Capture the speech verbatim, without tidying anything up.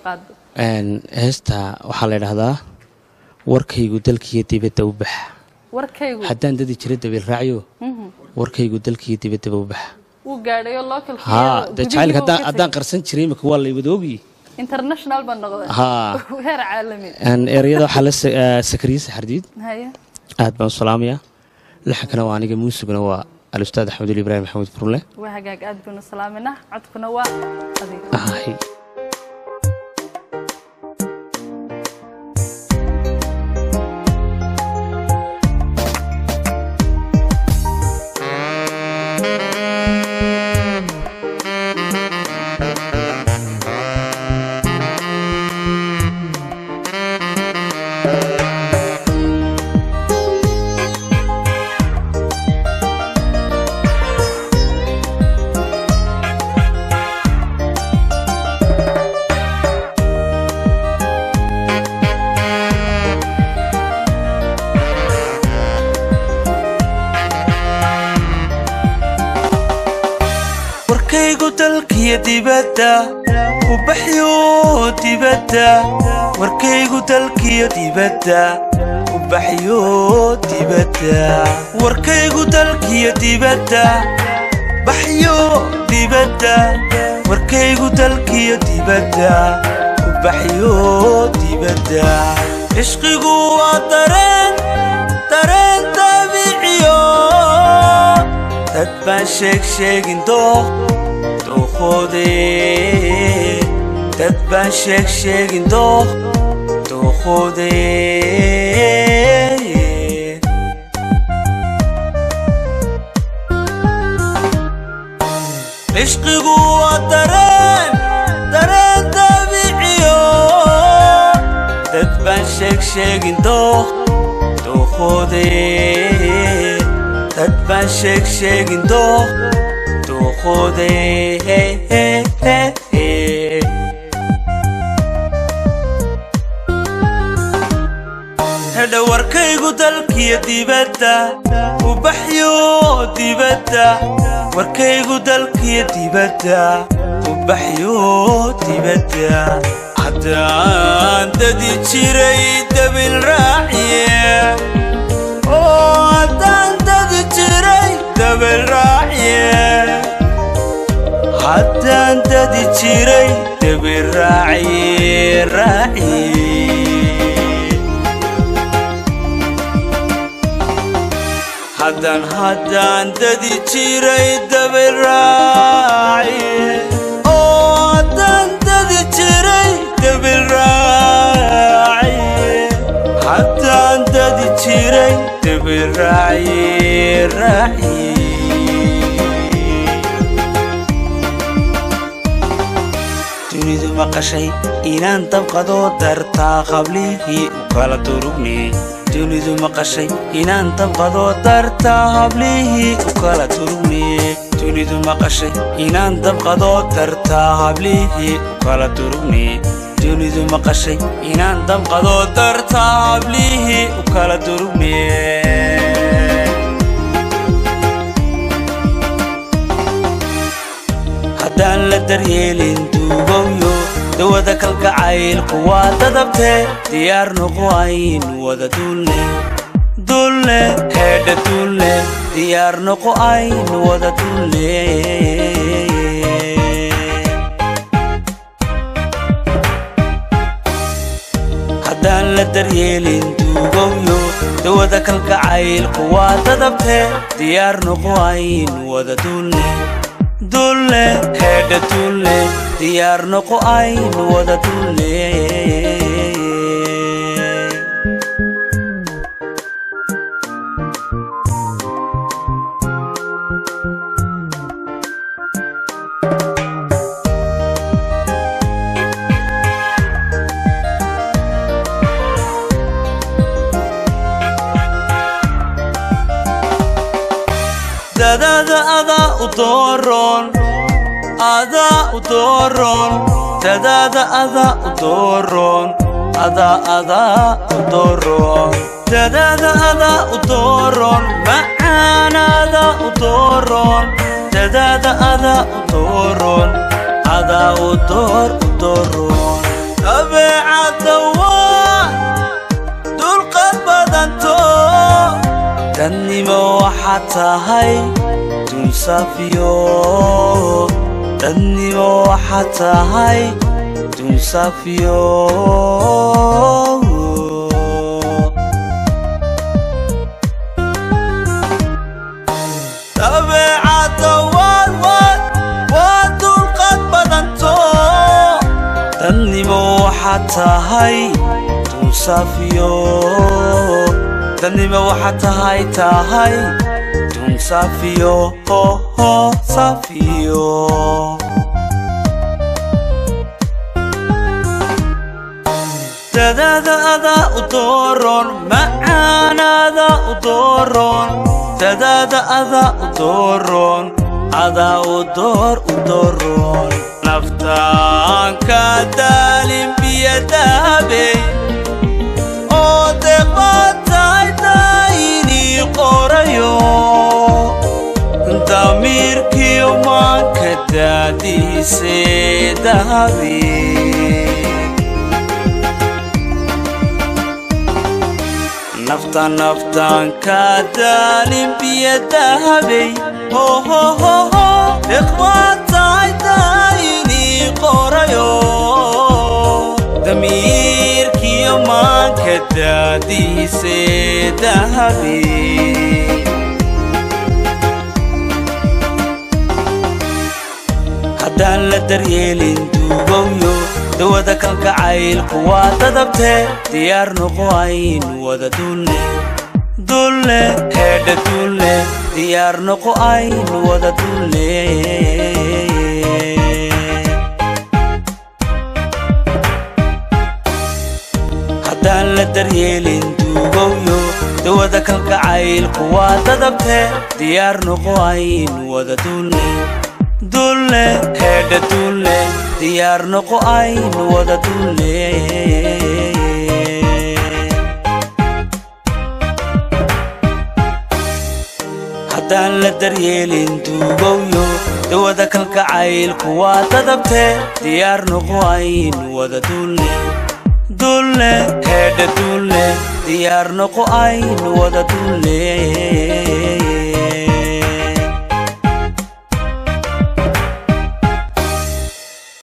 قاد ان هستا waxaa la yiraahdaa warkaygu dalkiisa dibadda u bax warkaygu hadaan dadii jiray dabil raaciyo warkaygu dalkiisa dibadda u bax uu gaadhay local ha dadaalka hadaan hadaan qarsan jiray ma kuwa la wadoogi international baan noqday ha heer caalami an ereyada waxa la sakriis xardiid haya aad baan salaamaya laxkana waa aniga muusugna waa al-ustaad Axmed Ibrahim Maxamed Furle waa hagaag aad baan salaamina codkuna waa adiga dibadda u baxyo dibadda warkaygu dalkiyo dibadda u baxyo dibadda warkaygu dalkiyo dibadda baxyo dibadda warkaygu dalkiyo dibadda u baxyo dibadda ishqigu waa dareen dareen dabiiciyo dad baan sheeg sheegin dooq خودي تتبان شيك شيك ندوخ تو خودي عشقي قوة درين درين طبيعيو تتبان شيك شيك ندوخ تو خودي تتبان شيك شيك ندوخ خودي هذا وركيغو دلكي ديبتا وبحيو ديبتا وركيغو دلكي ديبتا وبحيو ديبتا حتى عند دي تشيري دبل راعيه او حتى عند دي تشيري دبل راعيه حتى أنت تشيري تبي الراعي الراعي حتى حتى أنت تشيري تبي الراعي أو حتى أنت تشيري تبي الراعي حتى أنت تشيري تبي الراعي الراعي تريد مقشي إنان تبقى درتا قبله وكالا ترغني تريد مقشي إنان تبقى درتا قبله وكالا ترغني تريد مقشي إنان تبقى درتا قبله وكالا ترغني تريد مقشي إنان تبقى درتا قبله وكالا ترغني حتى لا دريلين دوغيو دودا كالكعيل قوات دبته ديار نقوين ودا دولي دولي هيدا دولي ديار نقوين ودا دولي حتى لا دريلين دوغيو دودا كالكعيل قوات دبته ديار نقوين ودا دولي دولة هذا دولة ديار نقو عين وذا دولة دا دا دا أدا أطورون أدا أطورون دا دا دا أدا أطورون أدا أدا أطورون دا دا دا أدا أطورون معانا أدا أطورون دا دا دا أدا أطورون أدا أطور أطورون tahay dun safiyo dadnimo waxaad tahay dun safiyo dabeecadda waad waad waa dulqaad badanto dadnimo waxaad tahay dun safiyo dadnimo waxaad tahay tahay dun safiyo ho ho safiyo dadaada adaa u dooron macaanaada u dooron dadaada adaa u dooron adaa u door u dooron naftaan ka daalin biyo dahabey oo deeqaatay daayinii qorayo damiirkiyo maanka daadiisee dahabey naftaan naftaan ka daalin biyo dahabey ho ho ho ho deeqaatay daayinii qorayo damiirkiyo maanka daadiisee dahabey haddaan la daryeelin duugowyo dawada kalgacaylku waa dadabtee diyaar noqo aynu wada dulle dulle heedha dulle diyaar noqo aynu wada dulle haddaan la daryeelin duugowyo dawada kalgacaylku waa dadabtee diyaar noqo aynu wada dulle dulle heedha dulle diyaar noqo aynu wada dulle haddaan la daryeelin duugowyo dawada kalgacaylku waa dadabtee diyaar noqo aynu wada dulle dulle heedha dulle diyaar noqo aynu wada dulle